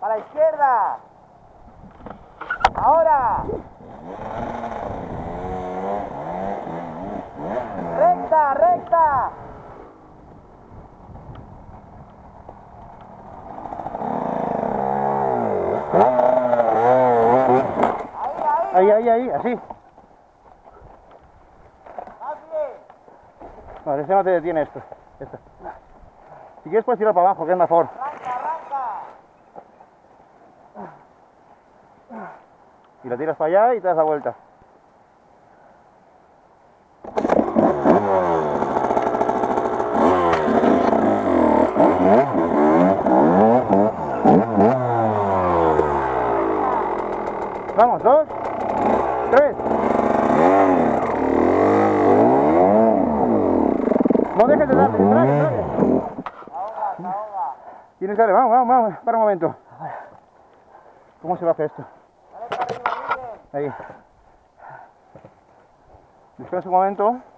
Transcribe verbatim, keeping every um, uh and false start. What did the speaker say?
A la izquierda. Ahora. Recta, recta. Ahí, ahí, ahí, así. Más bien. Vale, ese no te detiene esto. esto. Si quieres puedes tirar para abajo, que es mejor. Arranca, arranca. Y la tiras para allá y te das la vuelta. Vamos, dos, tres. No dejes de darle, trague, trague. Ahoga, se ahoga. Tienes que darle, vamos, vamos, vamos, para un momento. ¿Cómo se baja esto? Dale para arriba, Miguel. Ahí. Descansa un momento.